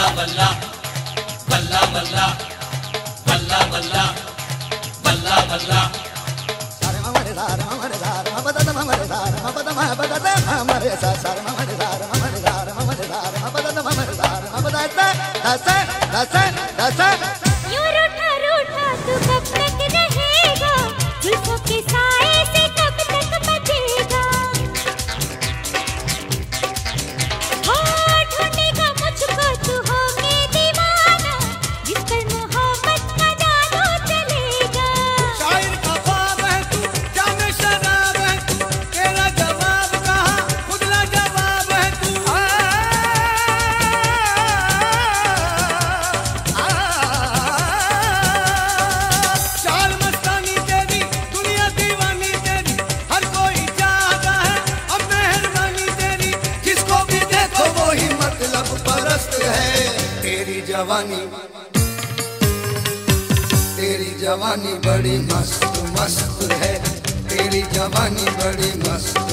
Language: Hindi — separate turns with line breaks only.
बल्ला बल्ला बल्ला बल्ला बल्ला बल्ला बल्ला
यूं रूठा रूठा तू कब तक रहेगा, जुल्फों के साए से कब तक बचेगा। हो ढूंढेगा मुझको तू होके दीवाना, जिस पर मोहब्बत का जादू चलेगा।
शायर का ख्वाब है तू, जामे शराब है तू, तेरा जवाब कहाँ खुदला जवाब है तू। चाल मस्तानी तेरी, दुनिया दीवानी तेरी, हर कोई चाहता है अब मेहरबानी तेरी। जिसको भी देखो वो ही मतलब परस्त है। तेरी जवानी बड़ी मस्त मस्त है, तेरी जवानी बड़ी मस्त